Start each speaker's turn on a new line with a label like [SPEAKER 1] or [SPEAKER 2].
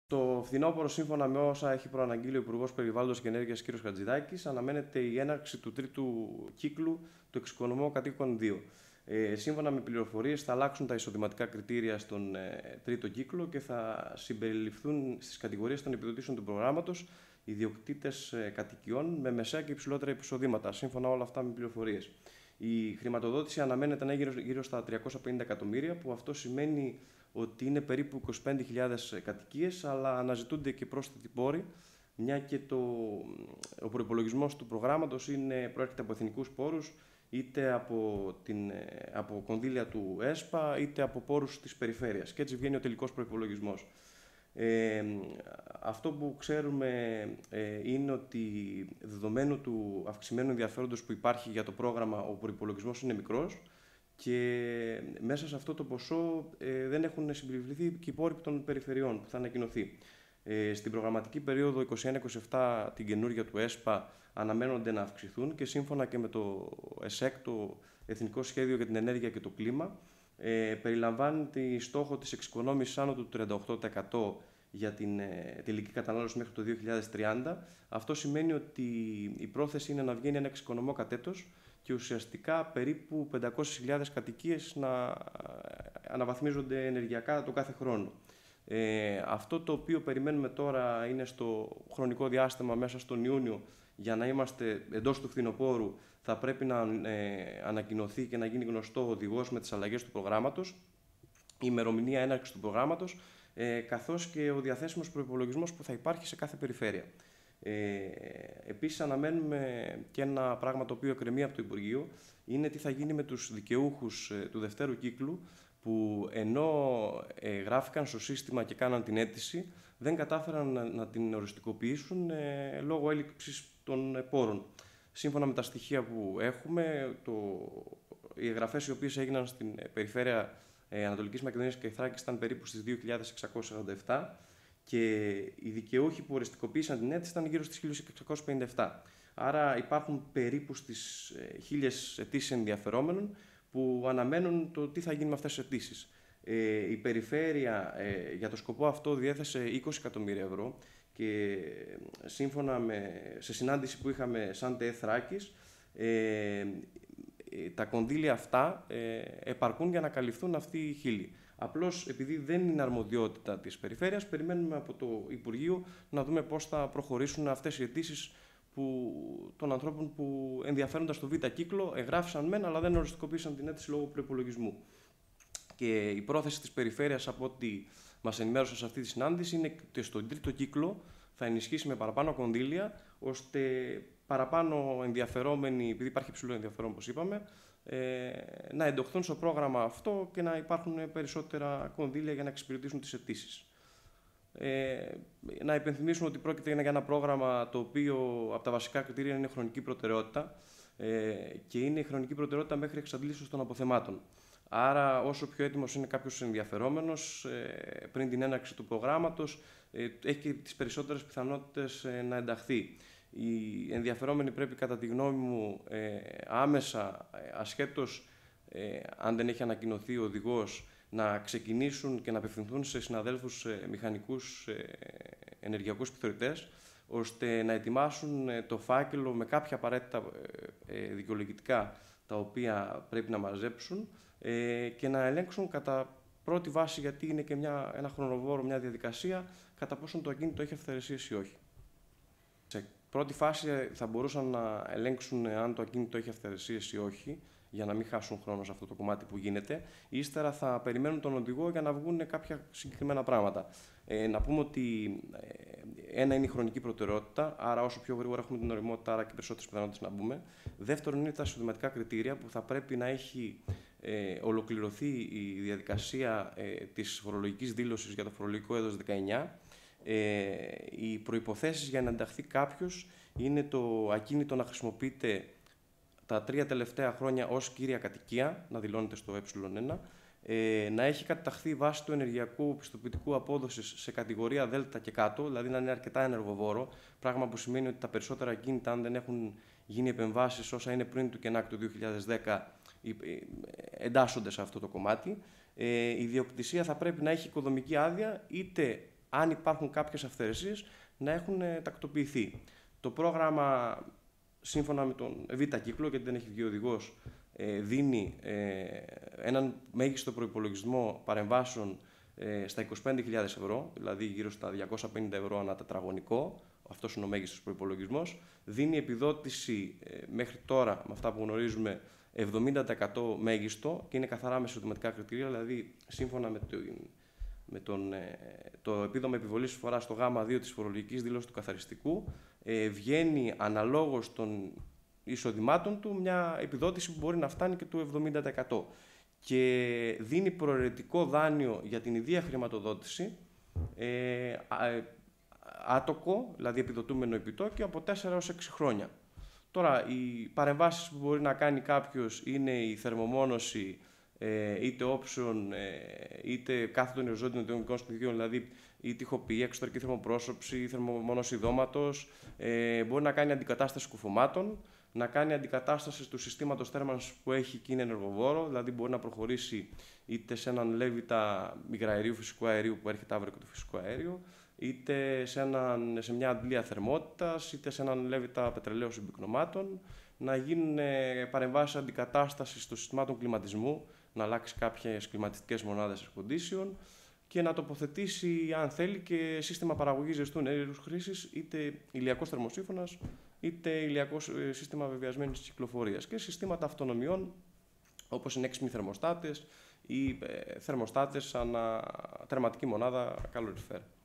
[SPEAKER 1] Το φθινόπωρο, σύμφωνα με όσα έχει προαναγγείλει ο Υπουργός Περιβάλλοντος και Ενέργειας κ. Χατζηδάκης, αναμένεται η έναρξη του τρίτου κύκλου του εξοικονομώ κατοίκων 2. Σύμφωνα με πληροφορίες, θα αλλάξουν τα εισοδηματικά κριτήρια στον τρίτο κύκλο και θα συμπεριληφθούν στις κατηγορίες των επιδοτήσεων του προγράμματος ιδιοκτήτες κατοικιών με μεσαία και υψηλότερα εισοδήματα. Σύμφωνα όλα αυτά με πληροφορίες. Η χρηματοδότηση αναμένεται να είναι γύρω στα 350 εκατομμύρια, που αυτό σημαίνει ότι είναι περίπου 25.000 κατοικίες, αλλά αναζητούνται και πρόσθετοι πόροι, μια και ο προϋπολογισμός του προγράμματος προέρχεται από εθνικούς πόρους, είτε από κονδύλια του ΕΣΠΑ, είτε από πόρους της περιφέρειας. Και έτσι βγαίνει ο τελικός προϋπολογισμός. Αυτό που ξέρουμε είναι ότι δεδομένου του αυξημένου ενδιαφέροντος που υπάρχει για το πρόγραμμα, ο προϋπολογισμός είναι μικρός και μέσα σε αυτό το ποσό δεν έχουν συμπεριληφθεί και οι πόροι των περιφερειών που θα ανακοινωθεί. Στην προγραμματική περίοδο 21-27 την καινούργια του ΕΣΠΑ αναμένονται να αυξηθούν και σύμφωνα και με το ΕΣΕΚ, το Εθνικό Σχέδιο για την Ενέργεια και το Κλίμα, περιλαμβάνει τη στόχο της εξοικονόμησης άνω του 38% για την τελική κατανάλωση μέχρι το 2030. Αυτό σημαίνει ότι η πρόθεση είναι να βγαίνει ένα εξοικονομώ κατ' έτος και ουσιαστικά περίπου 500.000 κατοικίες να αναβαθμίζονται ενεργειακά το κάθε χρόνο. Αυτό το οποίο περιμένουμε τώρα είναι στο χρονικό διάστημα μέσα στον Ιούνιο, για να είμαστε εντός του φθινοπόρου, θα πρέπει να ανακοινωθεί και να γίνει γνωστό ο οδηγός με τις αλλαγές του προγράμματος, η ημερομηνία έναρξης του προγράμματος, καθώς και ο διαθέσιμος προϋπολογισμός που θα υπάρχει σε κάθε περιφέρεια. Επίσης αναμένουμε και ένα πράγμα το οποίο εκκρεμεί από το Υπουργείο, είναι τι θα γίνει με τους δικαιούχους του δευτέρου κύκλου, που ενώ γράφηκαν στο σύστημα και κάναν την αίτηση, δεν κατάφεραν να την οριστικοποιήσουν λόγω έλλειψης των πόρων. Σύμφωνα με τα στοιχεία που έχουμε, οι εγγραφές οι οποίες έγιναν στην περιφέρεια Ανατολικής Μακεδονίας και Θράκης ήταν περίπου στις 2.647 και οι δικαιούχοι που οριστικοποίησαν την αίτηση ήταν γύρω στις 1.657. Άρα υπάρχουν περίπου στις 1.000 αιτήσεις ενδιαφερόμενων που αναμένουν το τι θα γίνει με αυτές τις αιτήσεις. Η περιφέρεια για το σκοπό αυτό διέθεσε 20 εκατομμύρια ευρώ και σύμφωνα σε συνάντηση που είχαμε σαν ΤΕ Θράκης, τα κονδύλια αυτά επαρκούν για να καλυφθούν αυτοί οι 1.000. Απλώς επειδή δεν είναι αρμοδιότητα της περιφέρειας, περιμένουμε από το Υπουργείο να δούμε πώς θα προχωρήσουν αυτές οι αιτήσεις των ανθρώπων που ενδιαφέρονταν στο β' κύκλο εγγράφησαν μεν, αλλά δεν οριστικοποίησαν την αίτηση λόγω προϋπολογισμού. Και η πρόθεση της περιφέρειας, από ό,τι μας ενημέρωσαν σε αυτή τη συνάντηση, είναι ότι στον τρίτο κύκλο θα ενισχύσει με παραπάνω κονδύλια, ώστε παραπάνω ενδιαφερόμενοι, επειδή υπάρχει υψηλό ενδιαφέρον, όπως είπαμε, να εντοχθούν στο πρόγραμμα αυτό και να υπάρχουν περισσότερα κονδύλια για να εξυπηρετήσουν τις αιτήσεις. Να υπενθυμίσουμε ότι πρόκειται για ένα πρόγραμμα το οποίο από τα βασικά κριτήρια είναι χρονική προτεραιότητα και είναι η χρονική προτεραιότητα μέχρι εξαντλήσεως των αποθεμάτων. Άρα, όσο πιο έτοιμος είναι κάποιος ενδιαφερόμενος πριν την έναρξη του προγράμματος, έχει και τις περισσότερες πιθανότητες να ενταχθεί. Οι ενδιαφερόμενοι πρέπει, κατά τη γνώμη μου, άμεσα, ασχέτως αν δεν έχει ανακοινωθεί ο οδηγός, να ξεκινήσουν και να απευθυνθούν σε συναδέλφους μηχανικούς ενεργειακούς επιθεωρητές, ώστε να ετοιμάσουν το φάκελο με κάποια απαραίτητα δικαιολογητικά τα οποία πρέπει να μαζέψουν και να ελέγξουν κατά πρώτη βάση, γιατί είναι και ένα χρονοβόρο, μια διαδικασία, κατά πόσον το ακίνητο έχει αυθαιρεσίες ή όχι. Σε πρώτη φάση θα μπορούσαν να ελέγξουν αν το ακίνητο έχει αυθαιρεσίες ή όχι, για να μην χάσουν χρόνο σε αυτό το κομμάτι που γίνεται. Ύστερα θα περιμένουν τον οδηγό για να βγουν κάποια συγκεκριμένα πράγματα. Να πούμε ότι ένα είναι η χρονική προτεραιότητα, άρα όσο πιο γρήγορα έχουμε την ωριμότητα, άρα και περισσότερες πιθανότητες να μπούμε. Δεύτερον είναι τα εισοδηματικά κριτήρια, που θα πρέπει να έχει ολοκληρωθεί η διαδικασία της φορολογικής δήλωσης για το φορολογικό έτος 19. Οι προϋποθέσεις για να ενταχθεί κάποιος είναι το ακίνητο να χρησιμοποιείται τα 3 τελευταία χρόνια ως κύρια κατοικία, να δηλώνεται στο ε1, να έχει καταταχθεί βάσει του ενεργειακού πιστοποιητικού απόδοσης σε κατηγορία Δ και κάτω, δηλαδή να είναι αρκετά ενεργοβόρο, πράγμα που σημαίνει ότι τα περισσότερα ακίνητα, αν δεν έχουν γίνει επεμβάσεις όσα είναι πριν του ΚΕΝΑΚ του 2010, εντάσσονται σε αυτό το κομμάτι. Η ιδιοκτησία θα πρέπει να έχει οικοδομική άδεια, είτε αν υπάρχουν κάποιες αυθαιρεσίες, να έχουν τακτοποιηθεί. Το πρόγραμμα, σύμφωνα με τον Β κύκλο, γιατί δεν έχει βγει οδηγός, δίνει έναν μέγιστο προϋπολογισμό παρεμβάσεων στα 25.000 ευρώ, δηλαδή γύρω στα 250 ευρώ ανά τετραγωνικό. Αυτός είναι ο μέγιστος προϋπολογισμός. Δίνει επιδότηση μέχρι τώρα, με αυτά που γνωρίζουμε, 70% μέγιστο και είναι καθαρά με εισοδηματικά κριτήρια, δηλαδή σύμφωνα με το επίδομα επιβολής εισφοράς στο Γ2 της φορολογικής δήλωσης του καθαριστικού, βγαίνει αναλόγως των εισοδημάτων του μια επιδότηση που μπορεί να φτάνει και του 70%. Και δίνει προαιρετικό δάνειο για την ιδία χρηματοδότηση, άτοκο, δηλαδή επιδοτούμενο επιτόκιο, από 4 έως 6 χρόνια. Τώρα, οι παρεμβάσεις που μπορεί να κάνει κάποιος είναι η θερμομόνωση, είτε όψεων, είτε κάθετων οριζόντιων τεχνικών σπιτιών, δηλαδή η τοιχοποιία, εξωτερική θερμοπρόσωψη, θερμομόνωση δώματος, μπορεί να κάνει αντικατάσταση κουφωμάτων, να κάνει αντικατάσταση του συστήματος θέρμανσης που έχει και είναι ενεργοβόρο, δηλαδή μπορεί να προχωρήσει είτε σε έναν λέβητα υγραερίου φυσικού αερίου που έρχεται αύριο και το φυσικό αέριο, είτε σε μια αντλία θερμότητας, είτε σε έναν λέβητα πετρελαίου συμπυκνωμάτων, να γίνουν παρεμβάσεις αντικατάστασης των συστημάτων κλιματισμού, να αλλάξει κάποιες κλιματιστικές μονάδες air condition και να τοποθετήσει, αν θέλει, και σύστημα παραγωγής ζεστού νερού χρήσης, είτε ηλιακός θερμοσύφωνας, είτε ηλιακό σύστημα βεβαιασμένης κυκλοφορίας και συστήματα αυτονομιών, όπως είναι έξυπνοι θερμοστάτες ή θερμοστάτες ανά τερματική μονάδα calorifer.